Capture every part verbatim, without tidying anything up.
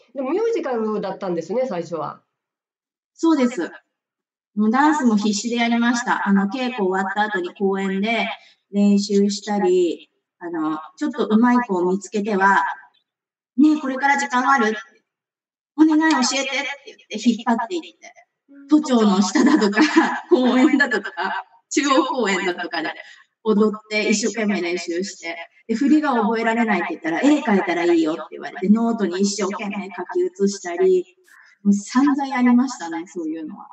でもミュージカルだったんですね、最初は。 そうです。もうダンスも必死でやりました。あの、稽古終わった後に公園で練習したり、あの、ちょっと上手い子を見つけては、ねえ、これから時間ある？お願い教えてって言って引っ張っていって、都庁の下だとか、公園だとか、中央公園だとかで踊って一生懸命練習して、で、振りが覚えられないって言ったら、絵描いたらいいよって言われて、ノートに一生懸命書き写したり、もう散々やりましたね、そういうのは。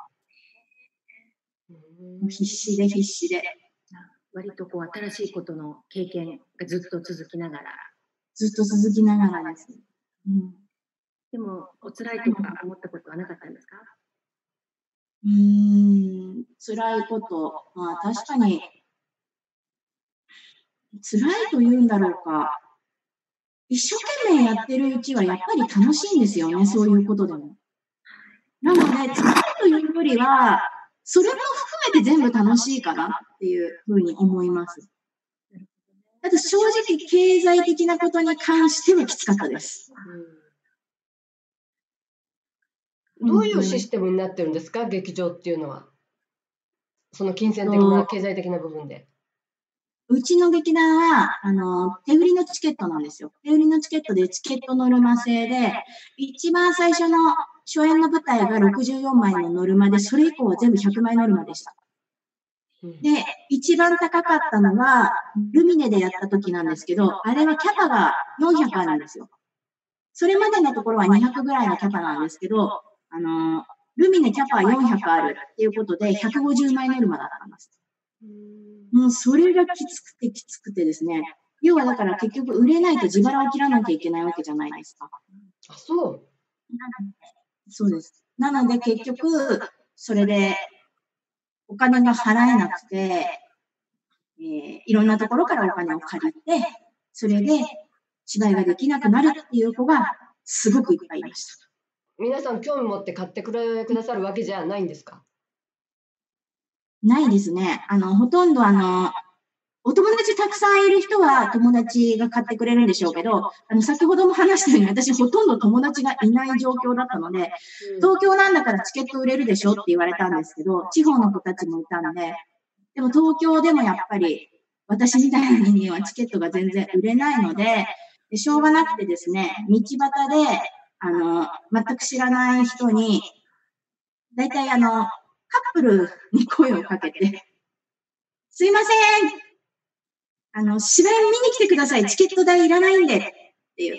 もう必死で必死で。 割とこう新しいことの経験がずっと続きながら。 ずっと続きながらです。うん、 でも、お辛いとか思ったことはなかったんですか？ うーん、辛いこと。まあ確かに、辛いと言うんだろうか。一生懸命やってるうちはやっぱり楽しいんですよね、そういうことでも。なので、辛いというよりは、それも含めて全部楽しいかなっていうふうに思います。あと正直経済的なことに関してはきつかったです。 うん、どういうシステムになってるんですか、劇場っていうのは。その金銭的な、経済的な部分で。 うちの劇団は、あの、手売りのチケットなんですよ。手売りのチケットでチケットノルマ制で、一番最初の初演の舞台がろくじゅうよんまいのノルマで、それ以降は全部ひゃくまいノルマでした。で、一番高かったのは、ルミネでやった時なんですけど、あれはキャパがよんひゃくあるんですよ。それまでのところはにひゃくぐらいのキャパなんですけど、あの、ルミネキャパはよんひゃくあるっていうことで、ひゃくごじゅうまいノルマだったんです。もうそれがきつくてきつくてですね。要はだから結局売れないと自腹を切らなきゃいけないわけじゃないですか。 あ、そう。 そうです。なので結局、それでお金が払えなくて、えー、いろんなところからお金を借りて、それで芝居ができなくなるっていう子がすごくいっぱいいました。 皆さん興味持って買ってくれくださるわけじゃないんですか？ ないですね。あの、ほとんどあの、お友達たくさんいる人は友達が買ってくれるんでしょうけど、あの、先ほども話したように私ほとんど友達がいない状況だったので、東京なんだからチケット売れるでしょって言われたんですけど、地方の子たちもいたんで、でも東京でもやっぱり私みたいな人間はチケットが全然売れないので、でしょうがなくてですね、道端で、あの、全く知らない人に、だいたいあの、カップルに声をかけて、すいません、あの、芝居見に来てください。チケット代いらないんで。っていう。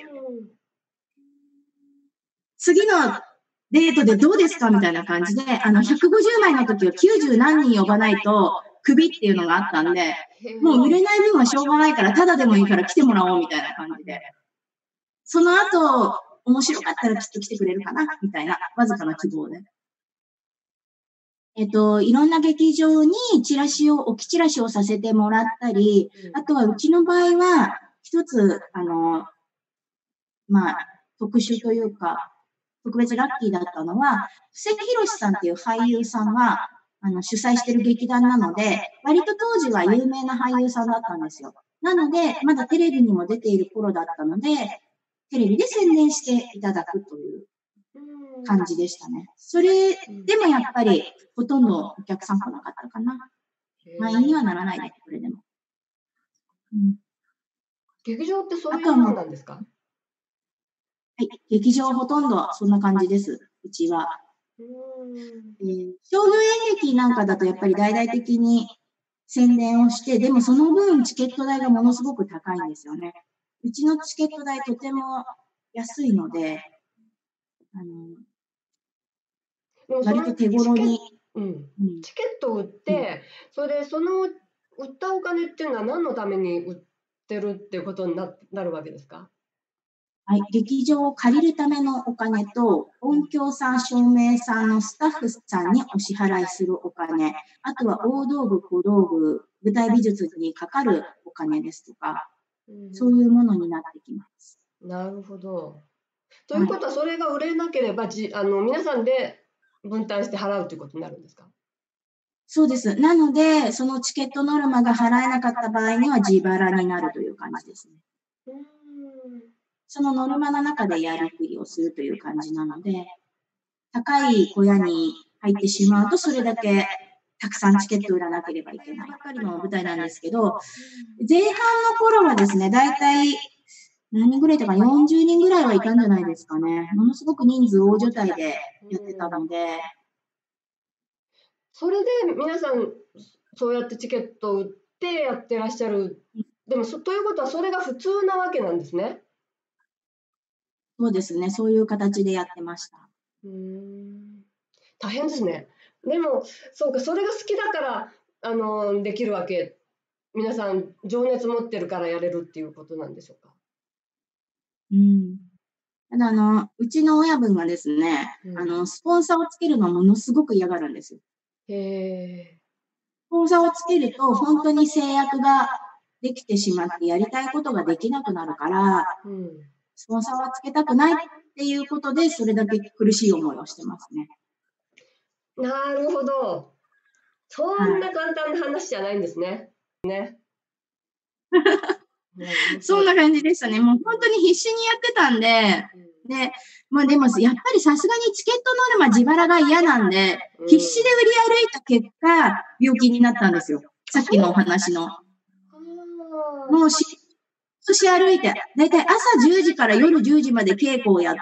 次のデートでどうですかみたいな感じで、あの、ひゃくごじゅうまいの時はきゅうじゅうなんにん呼ばないと、クビっていうのがあったんで、もう売れない分はしょうがないから、ただでもいいから来てもらおうみたいな感じで。その後、面白かったらきっと来てくれるかなみたいな、わずかな希望で。えっと、いろんな劇場にチラシを、置きチラシをさせてもらったり、あとはうちの場合は、一つ、あの、まあ、特殊というか、特別ラッキーだったのは、布施宏さんっていう俳優さんが、あの、主催してる劇団なので、割と当時は有名な俳優さんだったんですよ。なので、まだテレビにも出ている頃だったので、テレビで宣伝していただくという感じでしたね。それでもやっぱり、ほとんどお客さん来なかったかな。満員にはならないです、これでも。 うん、劇場ってそういうものなんですか？ はい、劇場ほとんどそんな感じです、うちは。えー、商業演劇なんかだとやっぱり大々的に宣伝をして、でもその分チケット代がものすごく高いんですよね。うちのチケット代とても安いので、あの割と手頃に。 うん、チケットを売って、うん、それでその売ったお金っていうのは何のために売ってるっていうことに な, なるわけですか？ はい、劇場を借りるためのお金と、音響さん、照明さんのスタッフさんにお支払いするお金、あとは大道具、小道具、舞台美術にかかるお金ですとか、うん、そういうものになってきます。 なるほど。ということは、それが売れなければ、じあの皆さんで分担して払うということになるんですか？ そうです。なので、そのチケットノルマが払えなかった場合には自腹になるという感じですね。 うんそのノルマの中でやりくりをするという感じなので、高い小屋に入ってしまうと、それだけたくさんチケット売らなければいけないばっかりの舞台なんですけど、前半の頃はですね、だいたい何人ぐらいいたか、よんじゅうにんぐらいはいたんじゃないですかね。ものすごく人数大所帯でやってたので。 それで皆さん、そうやってチケットを売ってやってらっしゃる。でもそ、ということはそれが普通なわけなんですね。 そうですね、そういう形でやってました。 うーん、大変ですね。でも、そうか、それが好きだからあのできるわけ。皆さん、情熱持ってるからやれるっていうことなんでしょうか。 うん。ただあの、うちの親分がですね、 うん、 あの、スポンサーをつけるのはものすごく嫌がるんですよ。 へー。 スポンサーをつけると、本当に制約ができてしまってやりたいことができなくなるから、 うん、 スポンサーはつけたくないっていうことで、それだけ苦しい思いをしてますね。 なるほど。そんな簡単な話じゃないんですね。ね。 そんな感じでしたね。もう本当に必死にやってたんで、で、まあでもやっぱりさすがにチケットノルマ自腹が嫌なんで、必死で売り歩いた結果、病気になったんですよ。さっきのお話の。もうし、し歩いて、だいたい朝じゅうじから夜じゅうじまで稽古をやって、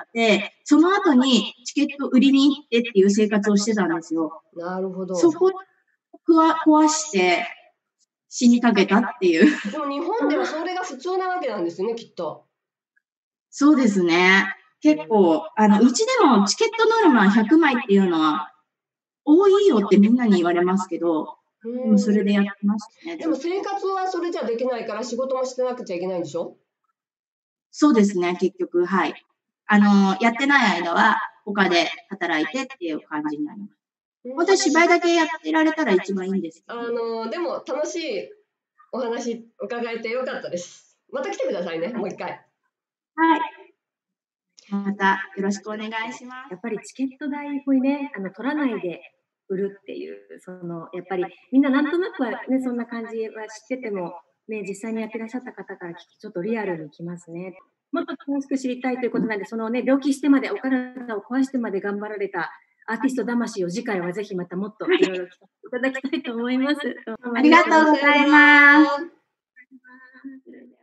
その後にチケット売りに行ってっていう生活をしてたんですよ。 なるほど。 そこを壊して、死にかけたっていう。 でも日本ではそれが普通なわけなんですね、きっと。 そうですね。結構、あの、うちでもチケットノルマひゃくまいっていうのは多いよってみんなに言われますけど、でもそれでやってましたね。 でも生活はそれじゃできないから仕事もしてなくちゃいけないんでしょ？ そうですね、結局、はい。あの、やってない間は他で働いてっていう感じになります。本当は芝居だけやってられたら一番いいんですけど。 あの、でも楽しいお話伺えてよかったです。また来てくださいね、もう一回。 はい。またよろしくお願いします。 やっぱりチケット代をね、あの取らないで売るっていう、そのやっぱりみんななんとなくはね、そんな感じは知ってても、ね、実際にやってらっしゃった方から聞き、ちょっとリアルにきますね。もっと詳しく知りたいということなんで、そのね、病気してまで、お体を壊してまで頑張られたアーティスト魂を次回はぜひまたもっといろいろ聞かせていただきたいと思います。 ありがとうございます。